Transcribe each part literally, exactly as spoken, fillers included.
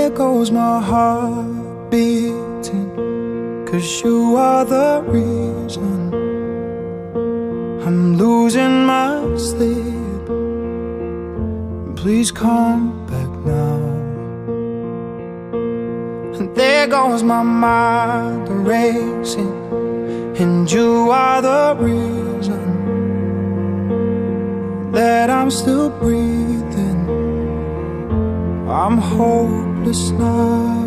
There goes my heart beating, 'cause you are the reason I'm losing my sleep. Please come back now. And there goes my mind racing, and you are the reason that I'm still breathing. I'm hopeless now.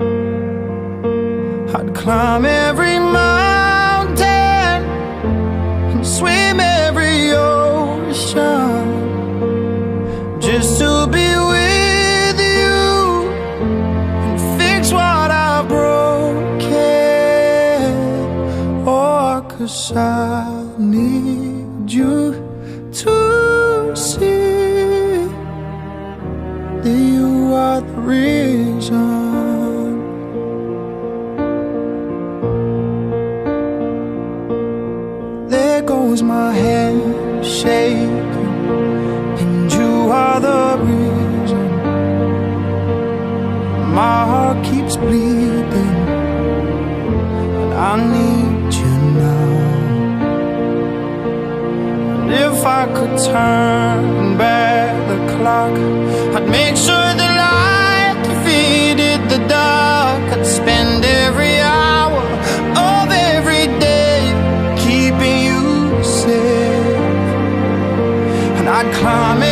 I'd climb every mountain and swim every ocean just to be with you and fix what I've broken. Oh, 'cause I need you to see that you are the reason. There goes my hand shaking, and you are the reason. My heart keeps bleeding, and I need you now. And if I could turn back the clock, I'd make sure the light defeated the dark. I'd spend every hour of every day keeping you safe, and I'd climb